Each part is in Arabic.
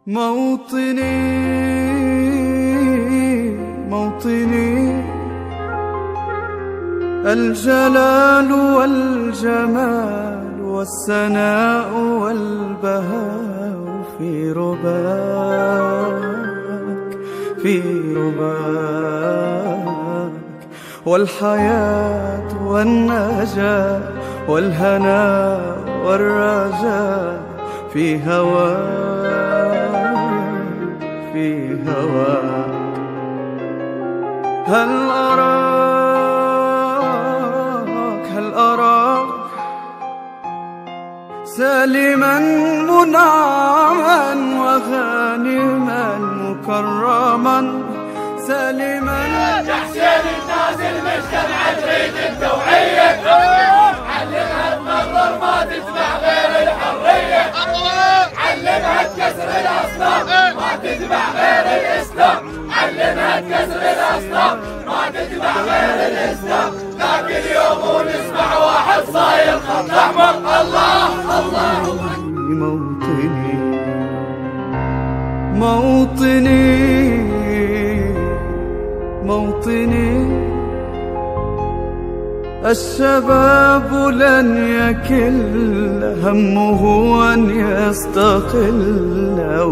موطني موطني، الجلال والجمال والسناء والبهاء في رباك، في رباك، والحياة والنجاة والهناء والرجاء في هواك، في هواك. هل أراك سالما منعما وغانما مكرما، سالما تحسين الناس المجتمع تريد التوعية، علمها تمرر ما تتبع غير الحرية، علمها تكسر الأصنام ما تتبع غير الإسلام، علمها تكسر الأصنام ما تتبع غير الإسلام. ذاك اليوم ونسمع واحد صاير خط أحمر. الله الله. موطني موطني موطني، الشباب لن يكل همه أن يستقل أو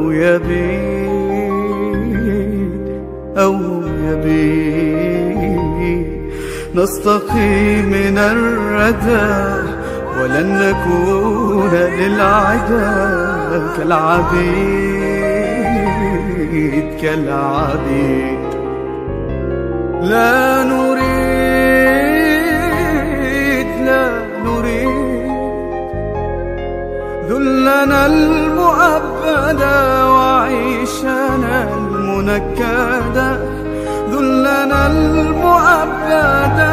يبيد أو يبيد. نستقي من الردى ولن نكون للعدا كالعبيد كالعبيد. لا نريد ذلنا المؤبدا وعيشنا المنكدا، ذلنا المؤبدا